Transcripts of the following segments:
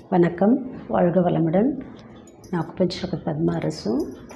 வணக்கம். வாழ்க வளமுடன். நான் அக்குபஞ்சர் பத்மா அரசு.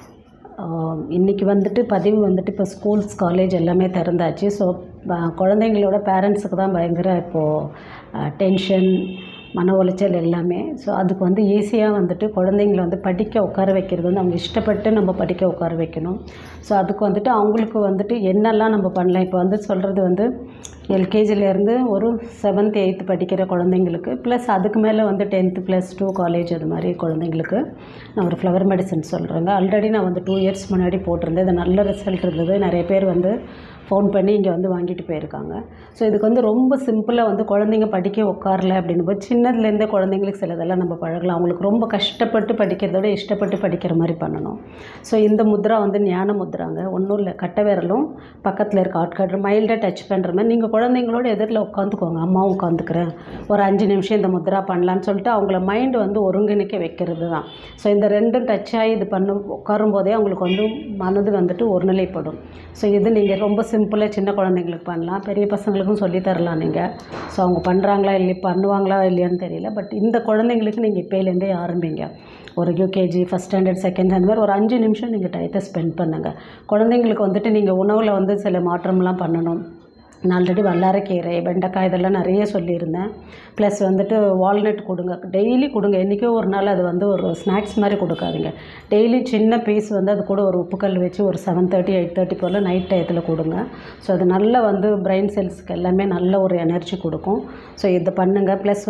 இன்றைக்கி பதிவு இப்போ ஸ்கூல்ஸ் காலேஜ் எல்லாமே திறந்தாச்சு. ஸோ குழந்தைங்களோட பேரண்ட்ஸுக்கு தான் பயங்கர இப்போது டென்ஷன், மன உளைச்சல் எல்லாமே. ஸோ அதுக்கு ஈஸியாக குழந்தைங்கள படிக்க உட்கார வைக்கிறது அவங்க இஷ்டப்பட்டு நம்ம படிக்க உட்கார வைக்கணும். ஸோ அதுக்கு அவங்களுக்கு என்னெல்லாம் நம்ம பண்ணலாம். இப்போ சொல்கிறது எல்கேஜிலேருந்து ஒரு 7th 8th படிக்கிற குழந்தைங்களுக்கு ப்ளஸ் அதுக்கு மேலே 10th +2 காலேஜ் அது மாதிரி குழந்தைங்களுக்கு நான் ஒரு ஃப்ளவர் மெடிசன் சொல்கிறேங்க. ஆல்ரெடி நான் 2 இயர்ஸ் முன்னாடி போட்டிருந்தேன். இது நல்ல ரிசல்ட் இருந்தது. நிறைய பேர் ஃபோன் பண்ணி இங்கே வாங்கிட்டு போயிருக்காங்க. ஸோ இதுக்கு ரொம்ப சிம்பிளாக குழந்தைங்க படிக்க உட்காரல அப்படின்னும்போது சின்னதுலேருந்தே குழந்தைங்களுக்கு சிலதெல்லாம் நம்ம பழகலாம். அவங்களுக்கு ரொம்ப கஷ்டப்பட்டு படிக்கிறத விட இஷ்டப்பட்டு படிக்கிற மாதிரி பண்ணணும். ஸோ இந்த முத்ரா ஞான முத்ராங்க. ஒன்றும் இல்லை, கட்டை விரலும் பக்கத்தில் இருக்க ஆட்காட்டுற மைல்டாக டச் பண்ணுற மாதிரி நீங்கள் குழந்தைங்களோட எதிரில் உட்காந்துக்கோங்க. அம்மாவும் உட்காந்துக்கிறேன், ஒரு 5 நிமிஷம் இந்த முத்ரா பண்ணலான்னு சொல்லிட்டு அவங்கள மைண்டு ஒருங்கிணைக்க வைக்கிறது தான். ஸோ இந்த ரெண்டும் டச் ஆகி இது உட்காரும் போதே அவங்களுக்கு மனது ஒருநிலைப்படும். ஸோ இது நீங்கள் ரொம்ப சிம்பிளாக சின்ன குழந்தைங்களுக்கு பண்ணலாம், பெரிய பசங்களுக்கும் சொல்லித்தரலாம் நீங்கள். ஸோ அவங்க பண்ணுறாங்களா இல்லை பண்ணுவாங்களா இல்லையான்னு தெரியல. பட் இந்த குழந்தைங்களுக்கு நீங்கள் இப்போலேருந்தே ஆரம்பிங்க. ஒரு யூகேஜி, ஃபஸ்ட் ஸ்டாண்டர்ட், செகண்ட் அந்த மாதிரி ஒரு 5 நிமிஷம் நீங்கள் டயத்தை ஸ்பெண்ட் பண்ணுங்கள். குழந்தைங்களுக்கு நீங்கள் உணவில் சில மாற்றம்லாம் பண்ணணும். நான் ஆல்ரெடி வல்லாரைக்கீரை, வெண்டைக்காய் இதெல்லாம் நிறைய சொல்லியிருந்தேன். ப்ளஸ் வால்நட் கொடுங்க, டெய்லி கொடுங்க. என்றைக்கோ ஒரு நாள் அது ஒரு ஸ்நாக்ஸ் மாதிரி கொடுக்காதீங்க. டெய்லி சின்ன பீஸ் அது கூட ஒரு உப்புக்கல் வச்சு ஒரு 7:30 8:30 போல் நைட் டயத்தில் கொடுங்க. ஸோ அது நல்ல பிரெயின் செல்ஸுக்கு எல்லாமே நல்ல ஒரு எனர்ஜி கொடுக்கும். ஸோ இதை பண்ணுங்கள். ப்ளஸ்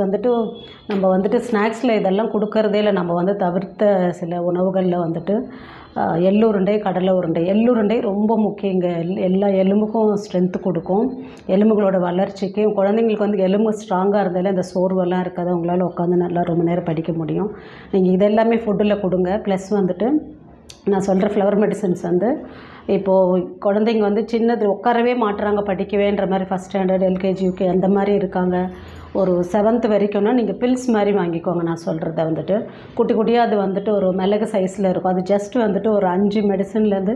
நம்ம ஸ்நாக்ஸில் இதெல்லாம் கொடுக்கறதே இல்லை. நம்ம தவிர்த்த சில உணவுகளில் எள்ளுருண்டை, கடலை உருண்டை. எள்ளுருண்டை ரொம்ப முக்கியங்க. எல்லா எலும்புக்கும் ஸ்ட்ரென்த்து கொடுக்கும், எலும்புகளோட வளர்ச்சிக்கு. குழந்தைங்களுக்கு எலும்பு ஸ்ட்ராங்காக இருந்தாலே அந்த சோர்வெல்லாம் இருக்காது, அவங்களால உட்காந்து நல்லா ரொம்ப நேரம் படிக்க முடியும். நீங்கள் இதெல்லாமே ஃபுட்டில் கொடுங்க. ப்ளஸ் நான் சொல்கிற ஃப்ளவர் மெடிசன்ஸ் இப்போது குழந்தைங்க சின்னது உட்காரவே மாட்டுறாங்க படிக்கவேன்ற மாதிரி, ஃபஸ்ட் ஸ்டாண்டர்ட், எல்கேஜி, யூகே அந்த மாதிரி இருக்காங்க. ஒரு 7th வரைக்கும்னா நீங்கள் பில்ஸ் மாதிரி வாங்கிக்கோங்க. நான் சொல்கிறத குட்டி குட்டியாக அது ஒரு மிளகு சைஸில் இருக்கும். அது ஜஸ்ட் ஒரு 5 மெடிசன்லேருந்து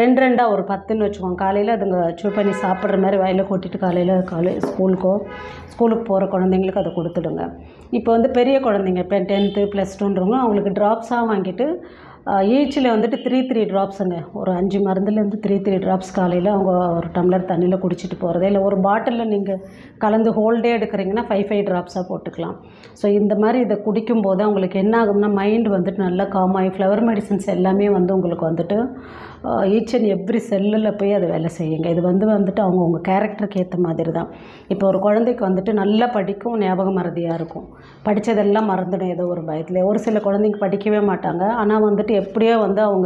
2 ஒரு 10ன்னு வச்சுக்கோங்க. காலையில் அதுங்க சூ பண்ணி சாப்பிட்ற மாதிரி வாயில் கொட்டிட்டு காலையில் ஸ்கூலுக்கு போகிற குழந்தைங்களுக்கு அதை கொடுத்துடுங்க. இப்போ பெரிய குழந்தைங்க இப்போ 10th +2ன்றவங்க அவங்களுக்கு ட்ராப்ஸாக வாங்கிட்டு ஈச்சில் 3 ட்ராப்ஸுங்க. ஒரு 5 மருந்துலேருந்து 3 ட்ராப்ஸ் காலையில் அவங்க ஒரு டம்ளர் தண்ணியில் குடிச்சிட்டு போகிறதே இல்லை. ஒரு பாட்டிலில் நீங்கள் கலந்து ஹோல்டே எடுக்கிறீங்கன்னா 5 ட்ராப்ஸாக போட்டுக்கலாம். ஸோ இந்த மாதிரி இதை குடிக்கும்போது அவங்களுக்கு என்ன ஆகும்னா மைண்டு நல்லா காமாகி ஃப்ளவர் மெடிசன்ஸ் எல்லாமே உங்களுக்கு ஈச் அண்ட் எவ்ரி செல்லில் போய் அதை வேலை செய்யுங்க. இது அவங்கவுங்க கேரக்டருக்கு ஏற்ற மாதிரி தான். இப்போ ஒரு குழந்தைக்கு நல்லா படிக்கும், ஞாபகம் மறதியாக இருக்கும், படித்ததெல்லாம் மறந்துடும் ஏதோ ஒரு பயத்தில். ஒரு சில குழந்தைங்க படிக்கவே மாட்டாங்க, ஆனால் எப்படியோ அவங்க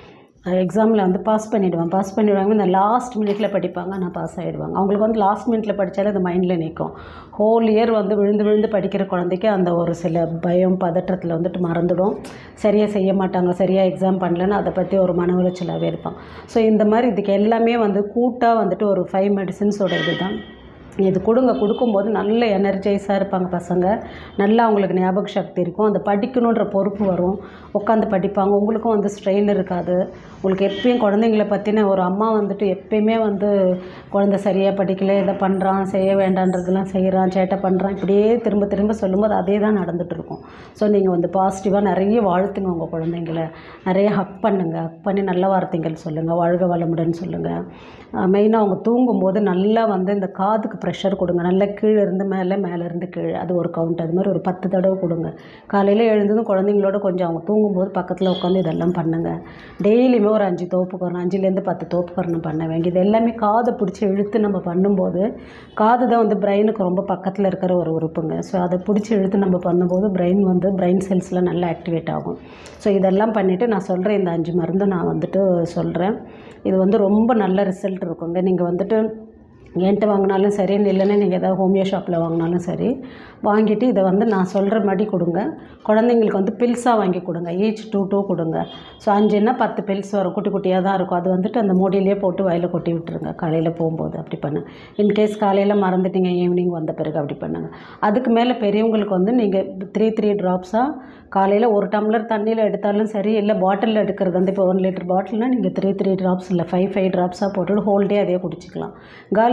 எக்ஸாமில் பாஸ் பண்ணிவிடுவாங்க. இந்த லாஸ்ட் மினிட்டில் படிப்பாங்க, ஆனால் பாஸ் ஆகிடுவாங்க. அவங்களுக்கு லாஸ்ட் மினிட்டில் படித்தாலே அது மைண்டில் நிற்கும். ஹோல் இயர் விழுந்து படிக்கிற குழந்தைக்கு அந்த ஒரு சில பயம் பதற்றத்தில் மறந்துடும், சரியாக செய்ய மாட்டாங்க, சரியாக எக்ஸாம் பண்ணலன்னு அதை பற்றி ஒரு மன உளைச்சலாகவே இருப்பான். ஸோ இந்த மாதிரி இதுக்கு எல்லாமே கூட்டாக ஒரு 5 மெடிசன்ஸோட இது தான் இது கொடுங்க. கொடுக்கும்போது நல்ல எனர்ஜைஸாக இருப்பாங்க பசங்க. நல்லா அவங்களுக்கு ஞாபக சக்தி இருக்கும், அந்த படிக்கணுன்ற பொறுப்பு வரும், உட்காந்து படிப்பாங்க. உங்களுக்கும் ஸ்ட்ரெயின் இருக்காது. உங்களுக்கு எப்பயும் குழந்தைங்கள பற்றின ஒரு அம்மா எப்பயுமே குழந்தை சரியாக படிக்கலை, இதை பண்ணுறான், செய்ய வேண்டான்றதெல்லாம் செய்கிறான், சேட்டை பண்ணுறான், இப்படியே திரும்ப திரும்ப சொல்லும்போது அதே தான் நடந்துகிட்ருக்கும். ஸோ நீங்கள் பாசிட்டிவாக நிறைய வாழ்த்துங்க உங்கள் குழந்தைங்கள. நிறைய ஹக் பண்ணுங்கள். ஹக் பண்ணி நல்ல வார்த்தைகள் சொல்லுங்கள், வாழ்க வளமுடன் சொல்லுங்கள். மெயினாக அவங்க தூங்கும்போது நல்லா இந்த காதுக்கு ப்ரெஷர் கொடுங்க. நல்லா கீழே இருந்து மேலே, மேலேருந்து கீழே, அது ஒரு கவுண்ட். அது மாதிரி ஒரு 10 தடவை கொடுங்க. காலையில் எழுந்ததும் குழந்தைங்களோட கொஞ்சம் அவங்க தூங்கும்போது பக்கத்தில் உட்காந்து இதெல்லாம் பண்ணுங்கள். டெய்லியுமே ஒரு 5 தோப்புக்கரணம், 5லேருந்து 10 தோப்புக்கரணம் பண்ண வேண்டியது. எல்லாமே காதை பிடிச்சி இழுத்து நம்ம பண்ணும்போது, காது தான் பிரெயினுக்கு ரொம்ப பக்கத்தில் இருக்கிற ஒரு உறுப்புங்க. ஸோ அதை பிடிச்சி இழுத்து நம்ம பண்ணும்போது பிரெயின் செல்ஸ்லாம் நல்லா ஆக்டிவேட் ஆகும். ஸோ இதெல்லாம் பண்ணிவிட்டு நான் சொல்கிறேன், இந்த 5 மருந்து நான் சொல்கிறேன். இது ரொம்ப நல்ல ரிசல்ட் இருக்குங்க. நீங்கள் என்கிட்ட வாங்கினாலும் சரி, இல்லைன்னா நீங்கள் ஏதாவது ஹோமியோ ஷாப்பில் வாங்கினாலும் சரி, வாங்கிட்டு இதை நான் சொல்கிற மாதிரி கொடுங்க. குழந்தைங்களுக்கு பில்ஸாக வாங்கி கொடுங்க. ஈச் 2 கொடுங்க. ஸோ 5ன்னா 10 பில்ஸ் வரும், குட்டி குட்டியாக தான் இருக்கும். அது அந்த மூடியிலே போட்டு வாயில் கொட்டி விட்டுருங்க காலையில் போகும்போது. அப்படி பண்ணுங்க. இன்கேஸ் காலையில் மறந்துட்டீங்க, ஈவினிங் வந்த பிறகு அப்படி பண்ணுங்கள். அதுக்கு மேலே பெரியவங்களுக்கு நீங்கள் 3 ட்ராப்ஸாக காலையில் ஒரு டம்ளர் தண்ணியில் எடுத்தாலும் சரி, இல்லை பாட்டிலில் எடுக்கிறது இப்போ 1 லிட்டர் பாட்டில்னால் நீங்கள் 3 ட்ராப்ஸ் இல்லை 5 ட்ராப்ஸாக போட்டுட்டு ஹோல் டே அதே குடிச்சிக்கலாம். காலி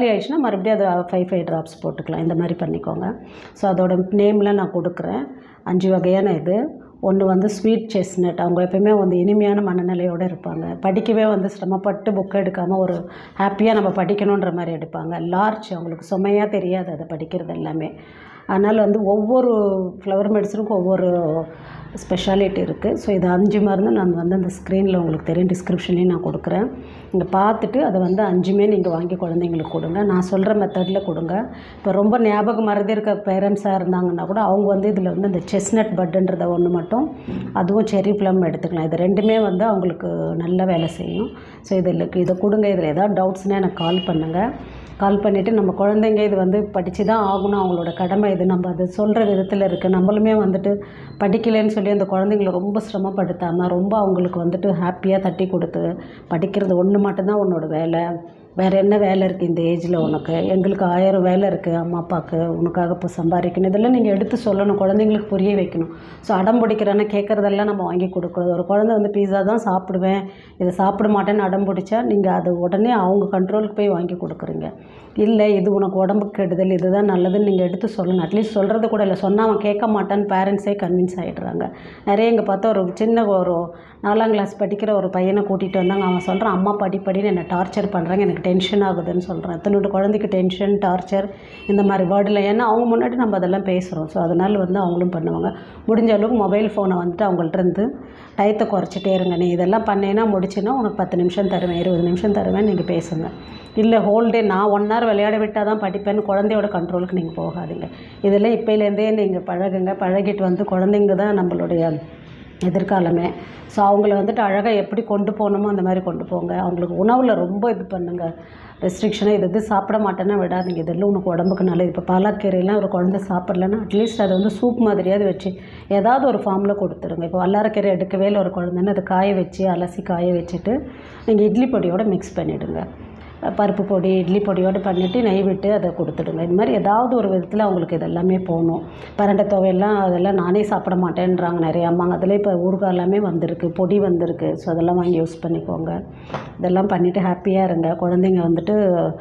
ஆயிடுச்சுன்னா மறுபடியும் அதை 5 ட்ராப்ஸ் போட்டுக்கலாம். இந்த மாதிரி பண்ணிக்கோங்க. ஸோ அதோட நேம்லாம் நான் கொடுக்குறேன். 5 வகையான இது. ஒன்று வந்து ஸ்வீட் செஸ்னட். அவங்க எப்போயுமே வந்து இனிமையான மனநிலையோடு இருப்பாங்க. படிக்கவே வந்து சிரமப்பட்டு புக் எடுக்காமல் ஒரு ஹாப்பியாக நம்ம படிக்கணுன்ற மாதிரி எடுப்பாங்க. லார்ஜ், அவங்களுக்கு சுமையாக தெரியாது அதை படிக்கிறது எல்லாமே. அதனால் வந்து ஒவ்வொரு ஃப்ளவர் மெடிசனுக்கும் ஒவ்வொரு ஸ்பெஷாலிட்டி இருக்குது. ஸோ இது 5 மருந்து நான் வந்து அந்த ஸ்க்ரீனில் உங்களுக்கு தெரியும், டிஸ்கிரிப்ஷன்லேயும் நான் கொடுக்குறேன். நீங்கள் பார்த்துட்டு அதை வந்து 5மே நீங்கள் வாங்கி குழந்தைங்களுக்கு கொடுங்க. நான் சொல்கிற மெத்தடில் கொடுங்க. இப்போ ரொம்ப ஞாபகம் மறதி இருக்க பேரண்ட்ஸாக இருந்தாங்கன்னா கூட அவங்க வந்து இதில் வந்து இந்த செஸ்னட் பட்டுன்றத ஒன்று மட்டும், அதுவும் செர்ரி ப்ளம் எடுத்துக்கலாம். இது 2மே வந்து அவங்களுக்கு நல்ல வேலை செய்யும். ஸோ இதை கொடுங்க. இதில் ஏதாவது டவுட்ஸ்னால் எனக்கு கால் பண்ணுங்கள். கால் பண்ணிவிட்டு நம்ம குழந்தைங்க இது வந்து படித்து தான் ஆகணும், அவங்களோட கடமை இது, நம்ம அது சொல்கிற விதத்தில் இருக்குது. நம்மளுமே வந்துட்டு படிக்கலைன்னு சொல்லி அந்த குழந்தைங்கள ரொம்ப சிரமப்படுத்தாமல் ரொம்ப அவங்களுக்கு வந்துட்டு ஹாப்பியாக தட்டி கொடுத்து, படிக்கிறது ஒன்று மட்டும்தான் உன்னோட வேலை, வேறு என்ன வேலை இருக்குது இந்த ஏஜில் உனக்கு, எங்களுக்கு 1000 வேலை இருக்குது அம்மா அப்பாவுக்கு, உனக்காக இப்போ சம்பாதிக்கணும், இதெல்லாம் நீங்கள் எடுத்து சொல்லணும், குழந்தைங்களுக்கு புரிய வைக்கணும். ஸோ அடம் பிடிக்கிறேன்னு கேட்குறதெல்லாம் நம்ம வாங்கி கொடுக்குறது. ஒரு குழந்தை வந்து பீஸா தான் சாப்பிடுவேன், இதை சாப்பிட மாட்டேன்னு அடம் பிடிச்சா நீங்கள் அது உடனே அவங்க கண்ட்ரோலுக்கு போய் வாங்கி கொடுக்குறீங்க. இல்லை இது உனக்கு உடம்புக்கு கெடுதல், இதுதான் நல்லதுன்னு நீங்கள் எடுத்து சொல்லணும். அட்லீஸ்ட் சொல்கிறது கூட இல்லை, சொன்னால் அவன் கேட்க மாட்டான்னு பேரண்ட்ஸே கன்வின்ஸ் ஆகிடுறாங்க. நிறைய இங்கே பார்த்தா ஒரு சின்ன ஒரு 4ஆம் கிளாஸ் படிக்கிற ஒரு பையனை கூட்டிகிட்டு வந்தாங்க. அவன் சொல்கிறான், அம்மா படின்னு என்னை டார்ச்சர் பண்ணுறாங்க, எனக்கு டென்ஷன் ஆகுதுன்னு சொல்கிறான். எத்தனோட குழந்தைக்கு டென்ஷன், டார்ச்சர் இந்த மாதிரி வேர்டில், ஏன்னா அவங்க முன்னாடி நம்ம அதெல்லாம் பேசுகிறோம். ஸோ அதனால் வந்து அவங்களும் பண்ணுவாங்க. முடிஞ்ச அளவுக்கு மொபைல் ஃபோனை வந்துட்டு அவங்கள்ட்ட இருந்து டயத்தை குறைச்சிட்டே இருங்க. நீ இதெல்லாம் பண்ணேன்னா முடிச்சுன்னா உனக்கு 10 நிமிஷம் தருவேன், 20 நிமிஷம் தருவேன், நீங்கள் பேசுங்க. இல்லை ஹோல் டே நான் 1 hour விளையாட விட்டால் தான் படிப்பேன்னு குழந்தையோட கண்ட்ரோலுக்கு நீங்கள் போகாதீங்க. இதெல்லாம் இப்போலேருந்தே நீங்கள் பழகுங்க. பழகிட்டு வந்து குழந்தைங்க தான் நம்மளுடைய எதிர்காலமே. ஸோ அவங்கள வந்துட்டு அழகாக எப்படி கொண்டு போகணுமோ அந்த மாதிரி கொண்டு போங்க. அவங்களுக்கு உணவில் ரொம்ப இது பண்ணுங்கள், ரெஸ்ட்ரிக்ஷனாக இது சாப்பிட மாட்டேன்னா விடாதீங்க. இதெல்லாம் உனக்கு உடம்புக்கு நல்லது. இப்போ பாலாக்கீரையெல்லாம் ஒரு குழந்தை சாப்பிட்லன்னா அட்லீஸ்ட் அதை வந்து சூப் மாதிரியாவது வச்சு ஏதாவது ஒரு ஃபார்மில் கொடுத்துருங்க. இப்போ வல்லாரக்கீரை எடுக்கவே இல்லை ஒரு குழந்தைன்னு அதை காய வச்சு அலசி காய வச்சுட்டு நீங்கள் இட்லி பொடியோடு மிக்ஸ் பண்ணிவிடுங்க. பருப்பு பொடி இட்லி பொடியோடு பண்ணிவிட்டு நெய் விட்டு அதை கொடுத்துடுங்க. இது மாதிரி ஏதாவது ஒரு விதத்தில் அவங்களுக்கு இதெல்லாமே போகணும். பரண்டை துவையெல்லாம் அதெல்லாம் நானே சாப்பிட மாட்டேன்றாங்க நிறைய அம்மாங்க. அதில் இப்போ ஊறுகாய் எல்லாமே வந்திருக்கு, பொடி வந்திருக்கு. ஸோ அதெல்லாம் வாங்கி யூஸ் பண்ணிக்கோங்க. இதெல்லாம் பண்ணிவிட்டு ஹாப்பியாக இருங்க. குழந்தைங்க வந்துட்டு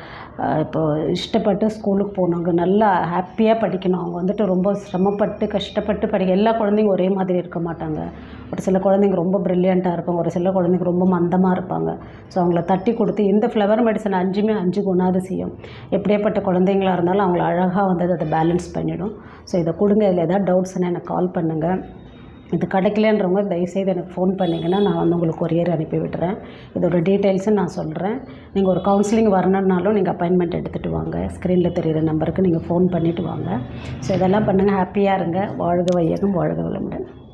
இப்போது இஷ்டப்பட்டு ஸ்கூலுக்கு போகணுங்க, நல்லா ஹாப்பியாக படிக்கணும். அவங்க வந்துட்டு ரொம்ப சிரமப்பட்டு கஷ்டப்பட்டு எல்லா குழந்தைங்க ஒரே மாதிரி இருக்க மாட்டாங்க. ஒரு சில குழந்தைங்க ரொம்ப ப்ரில்லியண்ட்டாக இருப்பாங்க, ஒரு சில குழந்தைங்க ரொம்ப மந்தமாக இருப்பாங்க. ஸோ அவங்கள தட்டி கொடுத்து இந்த ஃப்ளவர் மெடிசன் 5மே 5 குணாதிசயம் எப்படியாப்பட்ட குழந்தைங்களாக இருந்தாலும் அவங்கள அழகாக வந்து அதை பேலன்ஸ் பண்ணிவிடும். ஸோ இதை கொடுங்க. இதில் ஏதாவது டவுட்ஸ்னால் எனக்கு கால் பண்ணுங்கள். இது கிடைக்கலன்றவங்க தயவுசெய்து எனக்கு ஃபோன் பண்ணிங்கன்னா நான் வந்து உங்களுக்கு கொரியர் அனுப்பி விட்டுறேன். இதோட டீட்டெயில்ஸும் நான் சொல்கிறேன். நீங்கள் ஒரு கவுன்சிலிங் வரணுன்னாலும் நீங்கள் அப்பாயின்மெண்ட் எடுத்துகிட்டு வாங்க. ஸ்க்ரீனில் தெரிகிற நம்பருக்கு நீங்கள் ஃபோன் பண்ணிவிட்டு வாங்க. ஸோ இதெல்லாம் பண்ணுங்கள். ஹாப்பியாக இருங்க. வாழ்க வையகம், வாழ்க வளமுடன்.